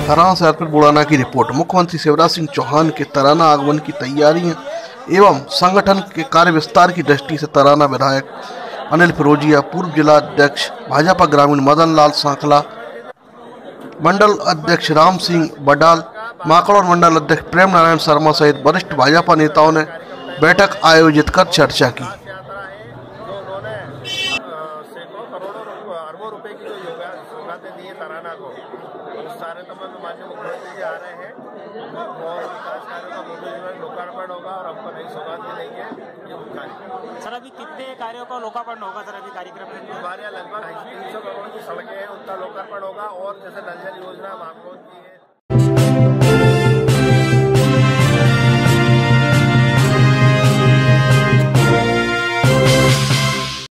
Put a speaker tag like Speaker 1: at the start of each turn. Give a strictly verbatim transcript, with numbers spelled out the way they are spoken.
Speaker 1: खरां से अर्पित बुढ़ाना की रिपोर्ट। मुख्यमंत्री शिवराज सिंह चौहान के तराना आगमन की तैयारियां एवं संगठन के कार्य विस्तार की दृष्टि से तराना विधायक अनिल फिरोजिया, पूर्व जिला अध्यक्ष भाजपा ग्रामीण मदन लाल सांखला, मंडल अध्यक्ष राम सिंह बडाल, माकड़ मंडल अध्यक्ष प्रेम नारायण शर्मा सहित वरिष्ठ भाजपा नेताओं ने बैठक आयोजित कर चर्चा की।
Speaker 2: अरबों रुपए की जो योगा सौगातें दी है तराना को, उस सारे तो माननीय मुख्यमंत्री जी आ रहे हैं और विकास कार्यों का मुद्दे लोकार्पण होगा और हमको नई सौगात मिलेंगे। ये
Speaker 3: सर अभी कितने कार्यों का लोकार्पण होगा सर अभी कार्यक्रम में?
Speaker 2: हमारे यहाँ लगभग तीन सौ करोड़ की सड़कें हैं, उनका लोकार्पण होगा और जैसे नल जल योजना मामलों की है।